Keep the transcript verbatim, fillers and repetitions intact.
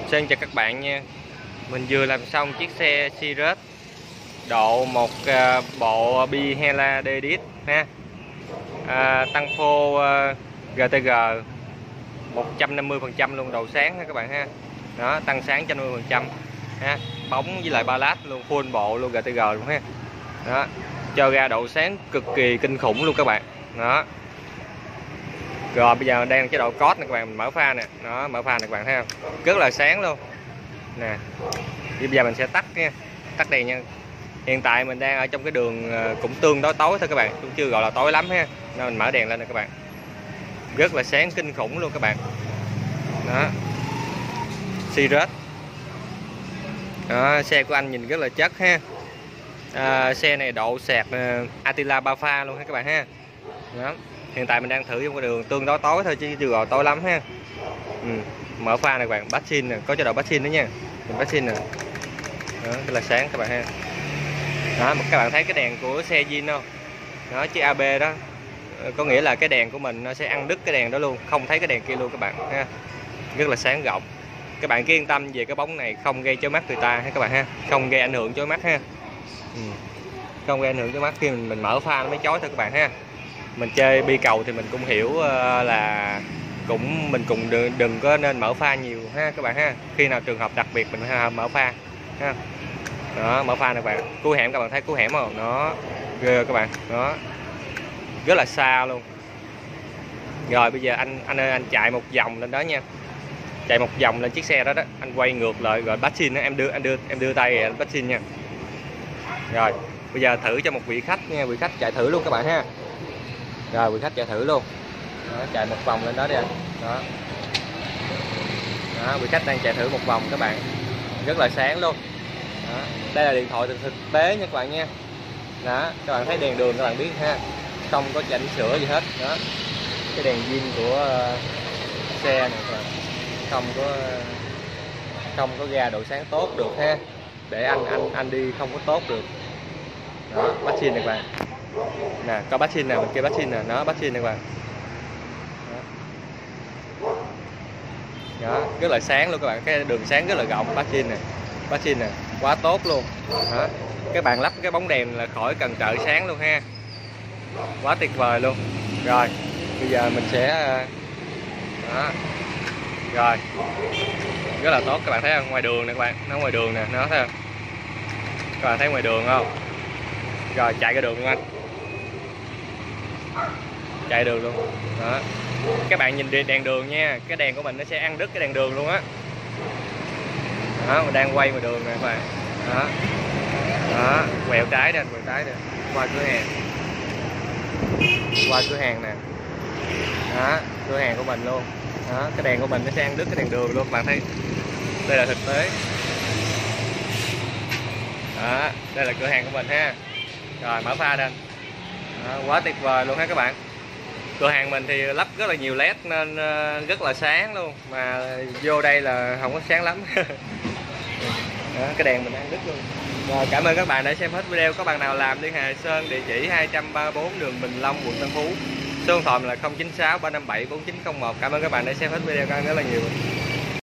Xin chào các bạn nha. Mình vừa làm xong chiếc xe Cirrus độ một uh, bộ Bihela Dedit ha. À, tăng phô uh, giê tê giê một trăm năm mươi phần trăm luôn, đầu sáng ha các bạn ha. Đó, tăng sáng một trăm năm mươi phần trăm ha. Bóng với lại ba lát luôn, full bộ luôn, giê tê giê luôn ha. Đó, cho ra độ sáng cực kỳ kinh khủng luôn các bạn. Đó. Rồi bây giờ đang chế độ code nè các bạn, mình mở pha nè, nó mở pha nè các bạn thấy không? Rất là sáng luôn. Nè. Bây giờ mình sẽ tắt nha, tắt đèn nha. Hiện tại mình đang ở trong cái đường cũng tương đối tối thôi các bạn, cũng chưa gọi là tối lắm ha. Nên mình mở đèn lên nè các bạn. Rất là sáng kinh khủng luôn các bạn. Đó. Cirrus. Đó, xe của anh nhìn rất là chất ha. À, xe này độ sạc uh, Attila ba pha luôn ha các bạn ha. Đó. Hiện tại mình đang thử trong cái đường tương đối tối thôi chứ chưa gọi tối lắm ha. Ừ. Mở pha này các bạn, basin nè, có chế độ basin nữa nha. Mình basin nè. Đó, rất là sáng các bạn ha. Đó, các bạn thấy cái đèn của xe zin không? Đó, chiếc a bê đó. Có nghĩa là cái đèn của mình nó sẽ ăn đứt cái đèn đó luôn, không thấy cái đèn kia luôn các bạn ha. Rất là sáng rộng. Các bạn cứ yên tâm về cái bóng này không gây chói mắt người ta ha các bạn ha, không gây ảnh hưởng chói mắt ha. Ừ. Không gây ảnh hưởng chói mắt, khi mình, mình mở pha nó mới chói thôi các bạn ha. Mình chơi bi cầu thì mình cũng hiểu uh, là cũng mình cũng đừng, đừng có nên mở pha nhiều ha các bạn ha. Khi nào trường hợp đặc biệt mình ha, mở pha ha. Đó, mở pha nè các bạn. Cua hẻm các bạn thấy cua hẻm không? Nó ghê các bạn. Đó. Rất là xa luôn. Rồi bây giờ anh anh ơi, anh chạy một vòng lên đó nha. Chạy một vòng lên chiếc xe đó đó, anh quay ngược lại rồi bắt xin, em đưa anh đưa em đưa tay anh bắt xin nha. Rồi, bây giờ thử cho một vị khách nha, vị khách chạy thử luôn các bạn ha. Rồi vị khách chạy thử luôn. Đó, chạy một vòng lên đó đi anh. Đó. Đó, vị khách đang chạy thử một vòng các bạn. Rất là sáng luôn. Đó. Đây là điện thoại thực tế nha các bạn nha. Đó, các bạn thấy đèn đường các bạn biết ha. Không có chỉnh sửa gì hết. Đó. Cái đèn zin của uh, xe này các bạn. Không có không có ra độ sáng tốt được ha. Để anh anh anh đi không có tốt được. Đó, bắt xin này các bạn. Nè, có bắt xin nè, mình kia bắt xin nè, nó bắt xin nè các bạn. Đó. Đó, rất là sáng luôn các bạn, cái đường sáng rất là rộng, bắt xin nè. Bắt xin nè, quá tốt luôn. Đó. Các bạn lắp cái bóng đèn là khỏi cần trợ sáng luôn ha. Quá tuyệt vời luôn. Rồi, bây giờ mình sẽ đó. Rồi. Rất là tốt các bạn thấy không? Ngoài đường nè các bạn, nó ngoài đường nè, nó thấy không? Các bạn thấy ngoài đường không? Rồi chạy cái đường luôn anh. Chạy đường luôn. Đó. Các bạn nhìn đèn đường nha, cái đèn của mình nó sẽ ăn đứt cái đèn đường luôn á. Đó, mình đang quay ngoài đường nè các bạn. Đó. Đó, quẹo trái đi anh, quẹo trái đi. Qua cửa hàng. Qua cửa hàng nè. Đó, cửa hàng của mình luôn. Đó, cái đèn của mình nó sẽ ăn đứt cái đèn đường luôn, các bạn thấy. Đây là thực tế. Đó, đây là cửa hàng của mình ha. Rồi mở pha lên. Đó, quá tuyệt vời luôn ha các bạn. Cửa hàng mình thì lắp rất là nhiều led nên rất là sáng luôn, mà vô đây là không có sáng lắm. Đó, cái đèn mình ăn đứt luôn. Rồi, cảm ơn các bạn đã xem hết video. Có bạn nào làm liên hệ Sơn, địa chỉ hai trăm ba mươi bốn đường Bình Long, quận Tân Phú. Số điện thoại là không chín sáu ba năm bảy bốn chín không một. Cảm ơn các bạn đã xem hết video, cảm ơn rất là nhiều.